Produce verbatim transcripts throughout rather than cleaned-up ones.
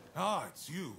Ah, it's you.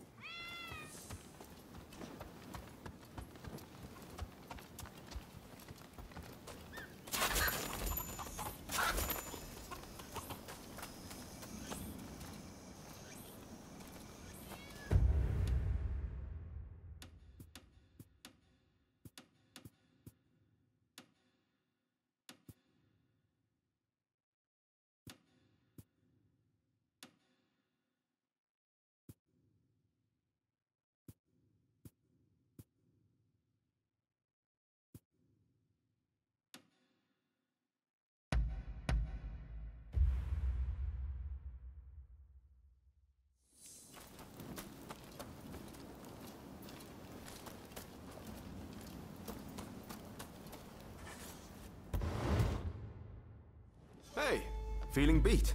Hey, feeling beat?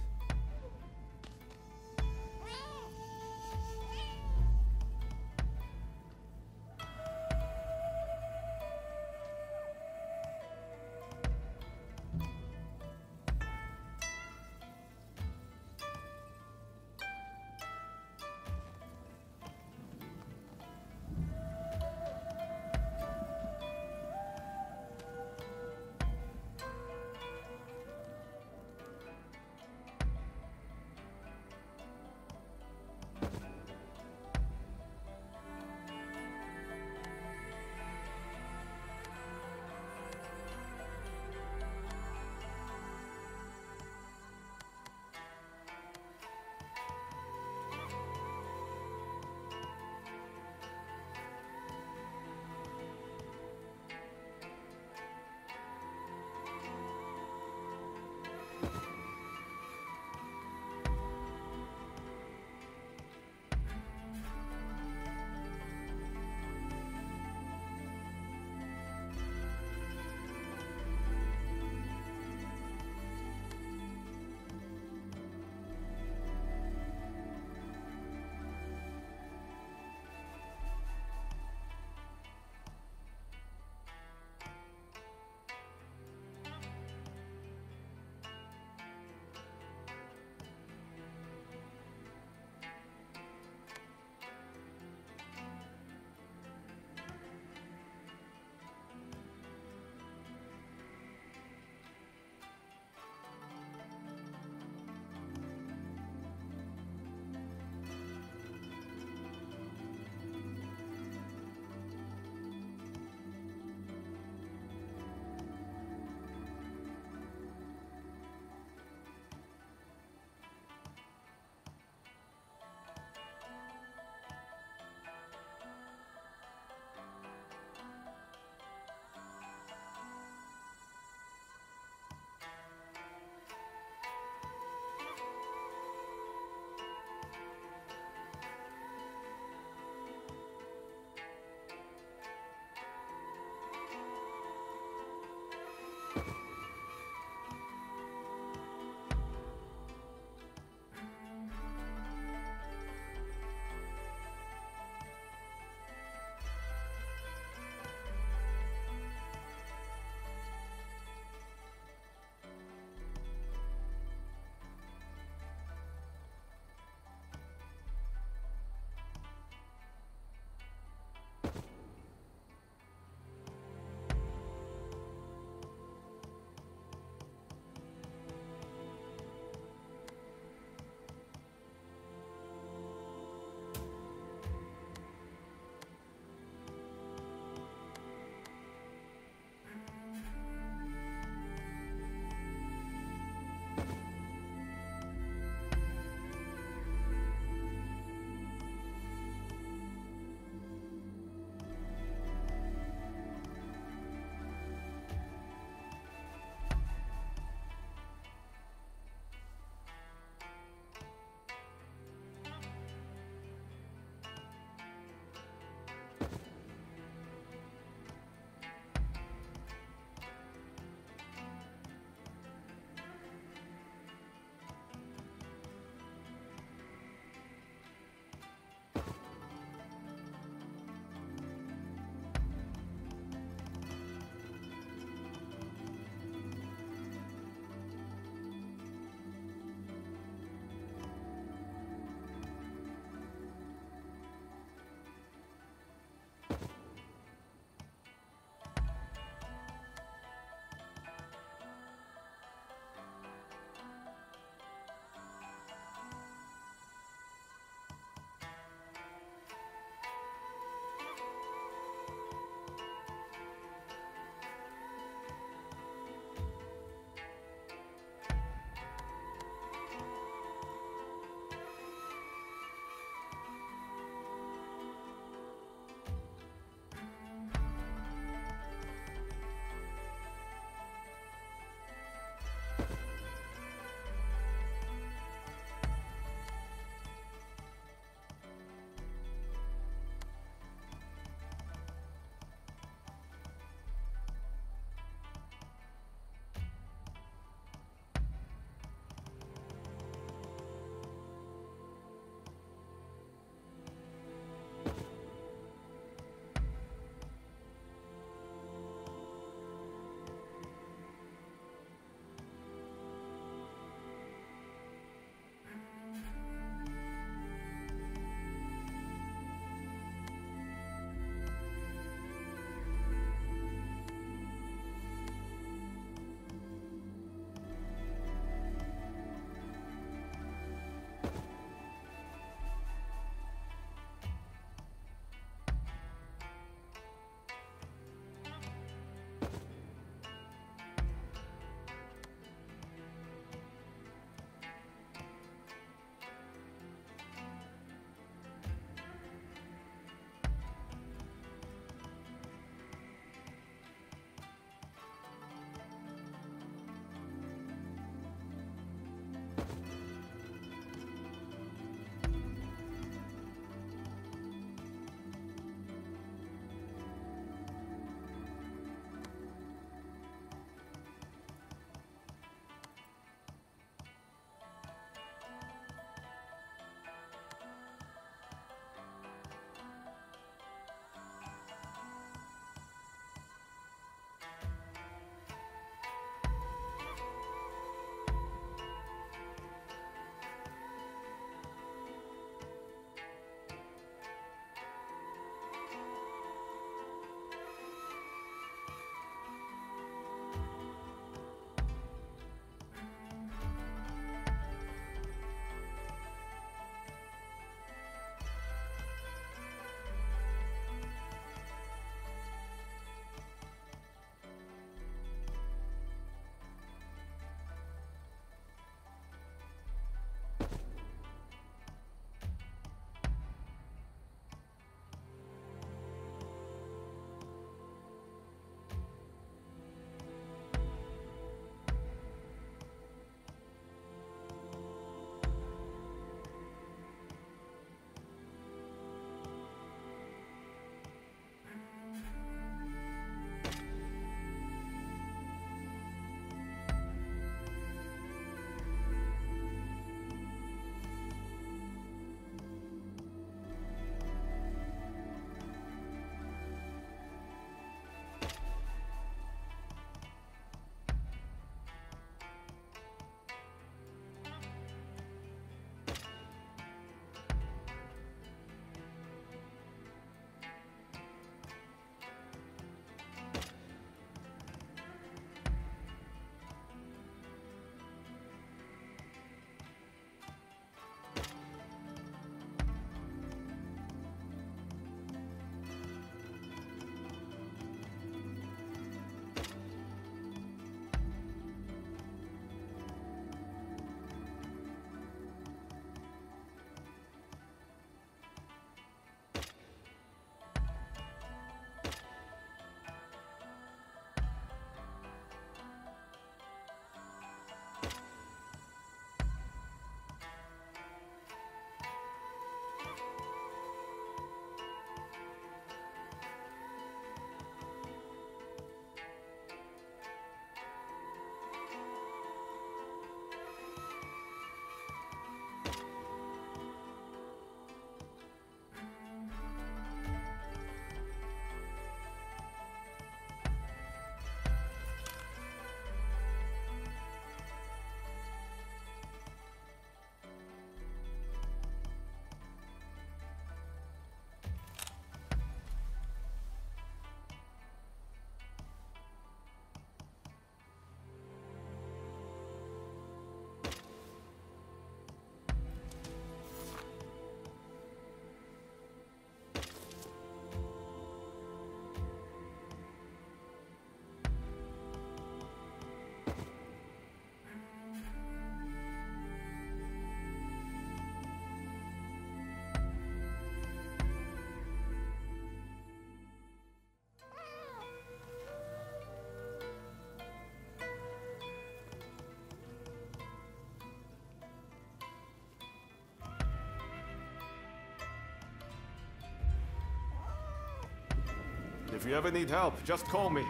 If you ever need help, just call me.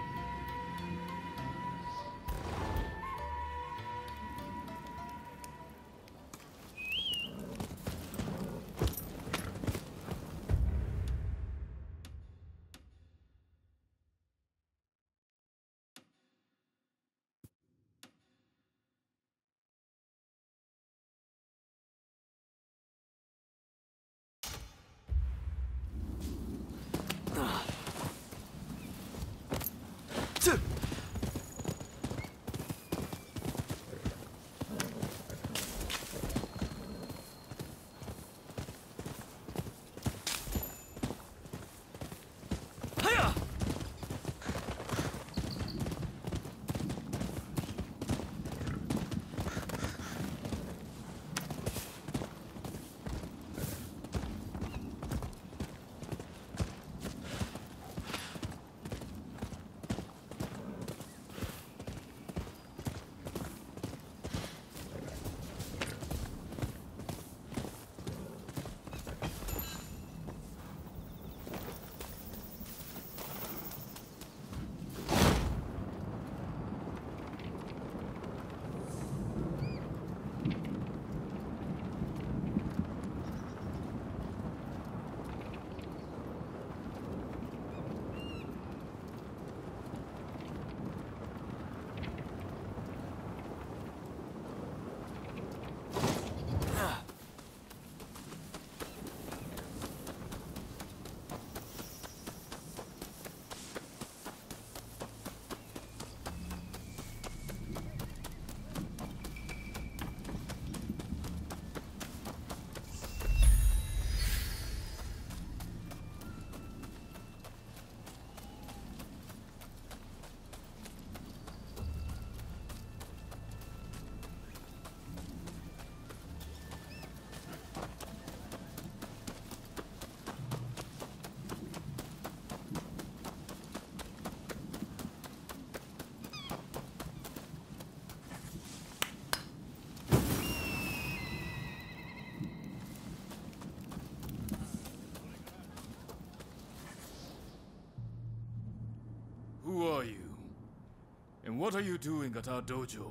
Who are you? And what are you doing at our dojo?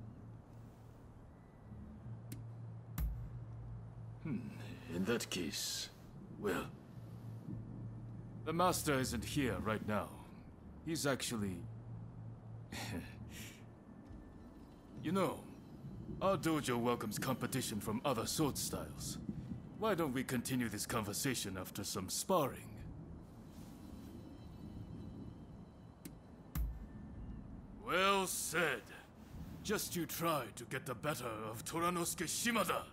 Hmm, in that case, well... The master isn't here right now. He's actually... You know, our dojo welcomes competition from other sword styles. Why don't we continue this conversation after some sparring? Well said. Just you try to get the better of Toranosuke Shimada.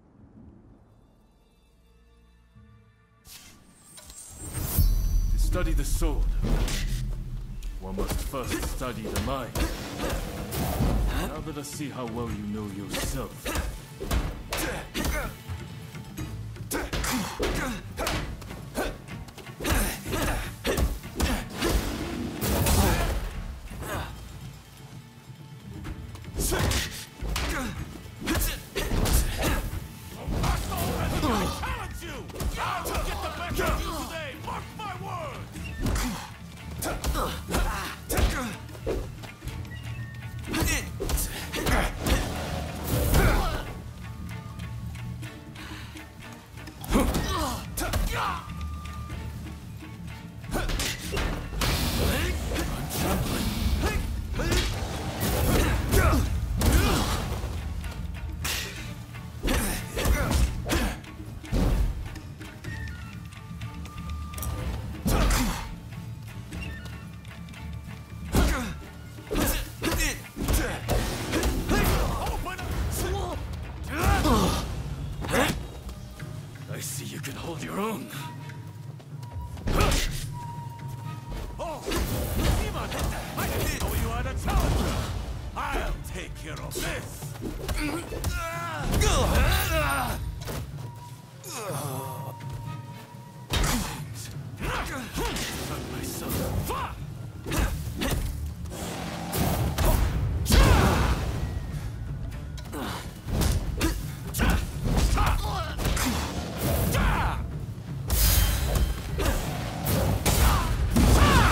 To study the sword, one must first study the mind. Now let us see how well you know yourself. I see you can hold your own. Oh, I didn't know you had a challenger. I'll take care of this. Not myself. Ah!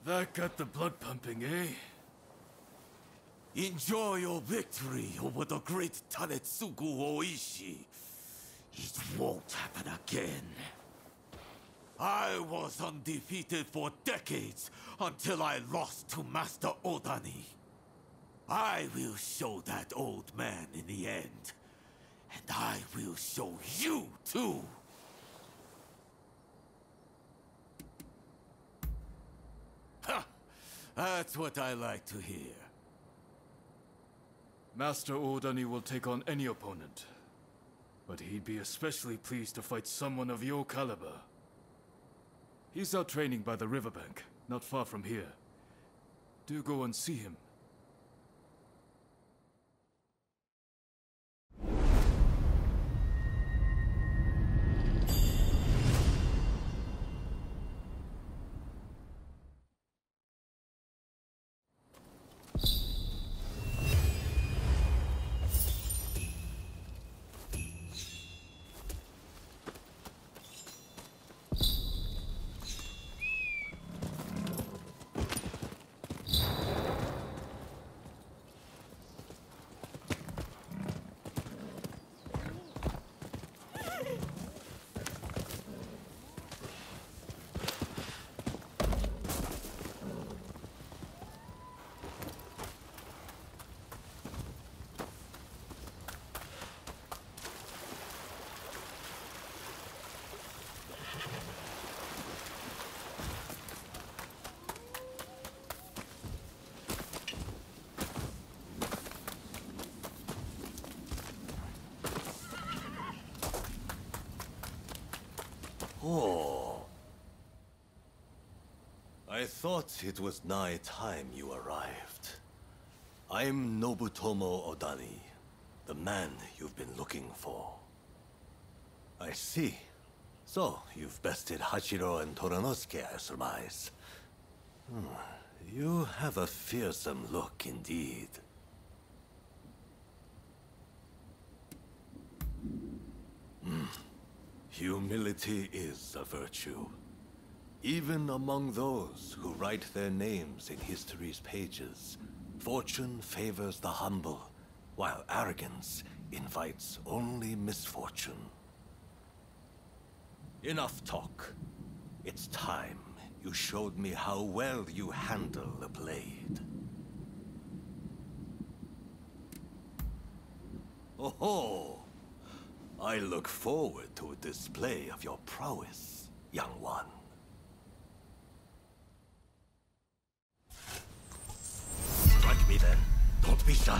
That got the blood pumping, eh? Enjoy your victory over the great Tanetsugu Oishi. It won't happen again. I was undefeated for decades until I lost to Master Odani. I will show that old man in the end. And I will show you too! Ha! That's what I like to hear. Master Odani will take on any opponent. But he'd be especially pleased to fight someone of your caliber. He's out training by the riverbank, not far from here. Do go and see him. Oh. I thought it was nigh time you arrived. I'm Nobutomo Odani, the man you've been looking for. I see. So, you've bested Hachiro and Toranosuke, I surmise. Hmm. You have a fearsome look indeed. Hmm. Humility is a virtue. Even among those who write their names in history's pages, fortune favors the humble, while arrogance invites only misfortune. Enough talk. It's time you showed me how well you handle the blade. Oh-ho! I look forward to a display of your prowess, young one. Strike me then. Don't be shy.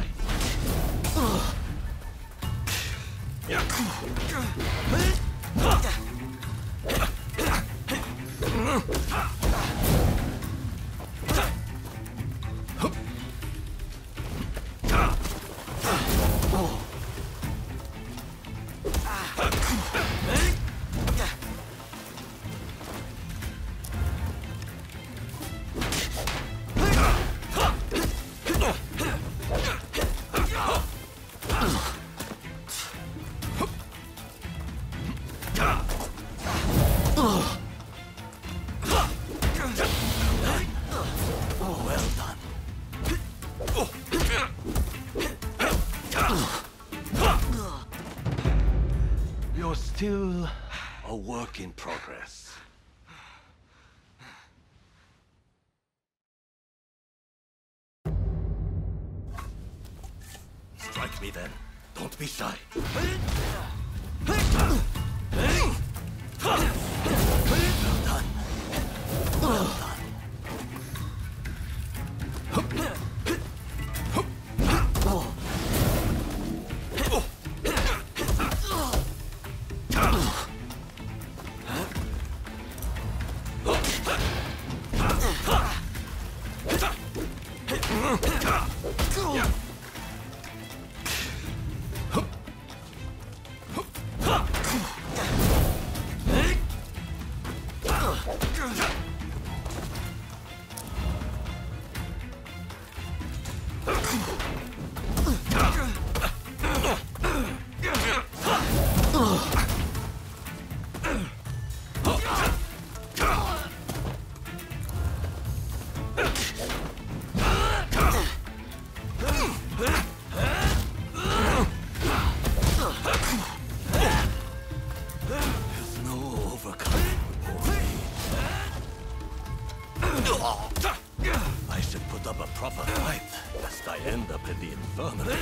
You're still a work in progress. Strike me then. Don't be shy. Well done. Well done. I should put up a proper fight, lest I end up in the infirmary.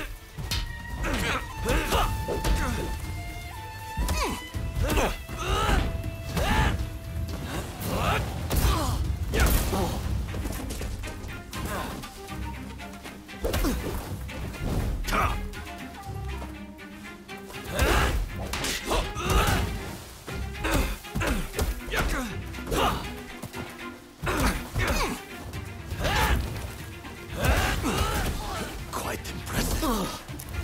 Quite impressive.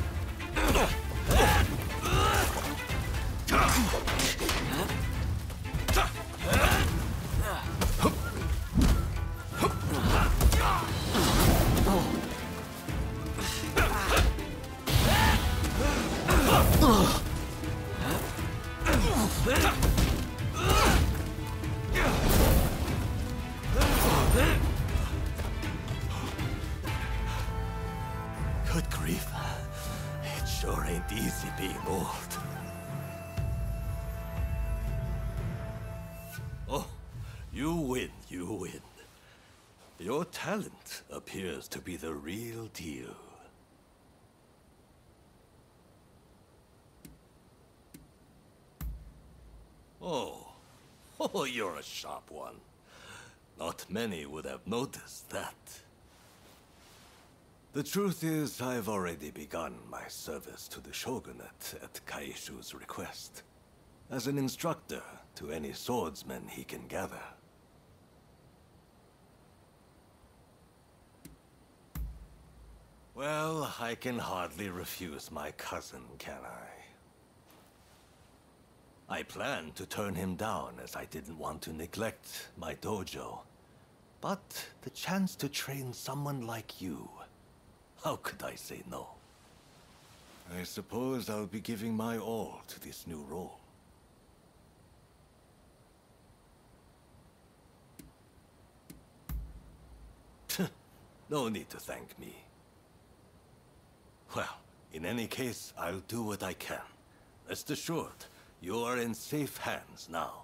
Good grief. It sure ain't easy being old. Oh, you win, you win. Your talent appears to be the real deal. Oh, oh, you're a sharp one. Not many would have noticed that. The truth is, I've already begun my service to the shogunate at Kaishu's request, as an instructor to any swordsmen he can gather. Well, I can hardly refuse my cousin, can I? I planned to turn him down as I didn't want to neglect my dojo. But the chance to train someone like you, how could I say no? I suppose I'll be giving my all to this new role. No need to thank me. Well, in any case, I'll do what I can. Rest assured, you are in safe hands now.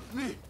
你